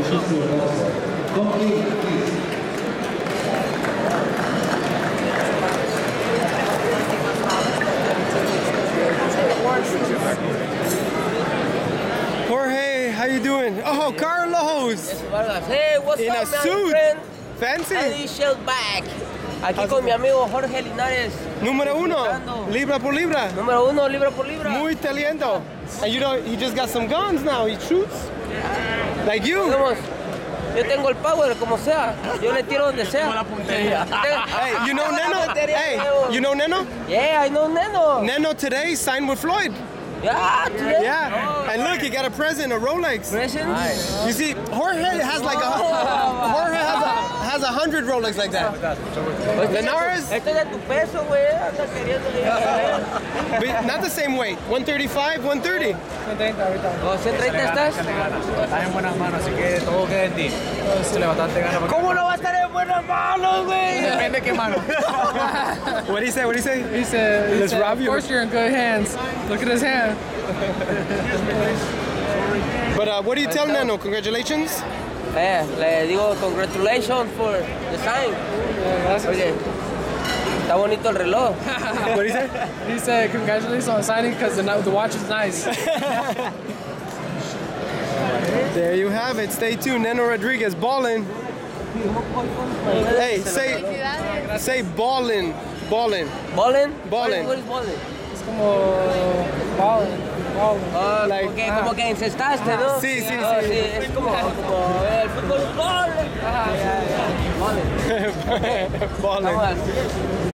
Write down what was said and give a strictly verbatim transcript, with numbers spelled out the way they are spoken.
Jorge, how you doing? Oh, Carlos! Hey, what's In up, a man, suit. friend? Fancy? Alicia back. Aquí con mi amigo Jorge Linares. Número uno, libra por libra. Número uno, libra por libra. Muy talento. And you know, he just got some guns now. He shoots. Like you. Vamos. Yo tengo el power, como sea. Yo le tiro donde sea. Hey, you know Neno? Hey, you know Neno? Yeah, I know Neno. Neno today signed with Floyd. Yeah, today. Yeah. And look, he got a present, a Rolex. Present? Nice. You see, Jorge has like a Jorge has a has a hundred Rolex like that. Linares? Esto es de tu peso, güey. Anda queriendo. But not the same weight. one thirty-five, one thirty. ¿O ciento treinta estás? Estás en buenas manos, así que todo queda en ti. Échale bastante ganas. ¿Cómo no va a estar en buenas manos, güey? Depende de qué mano. What did he say? What did he say? He said, he Let's said rob of you. course you're in good hands. Look at his hand. But uh, what do you tell Neno? Congratulations. Eh, le digo congratulations for the sign. Oye, está bonito el reloj. What did he say? He said, congratulations on signing because the, the watch is nice. There you have it. Stay tuned. Neno Rodriguez, ballin'. Hey, say, say ballin', ballin'. ¿Ballin? Ballin. What is ballin? Es como ballin, ballin. Oh, Like- como, que, como que encestaste, ¿no? Sí, sí, Oh, sí. Es como, como el fútbol. ¡Gol! Ajá, Ya, ya. Ballin. Ballin'. Vamos a-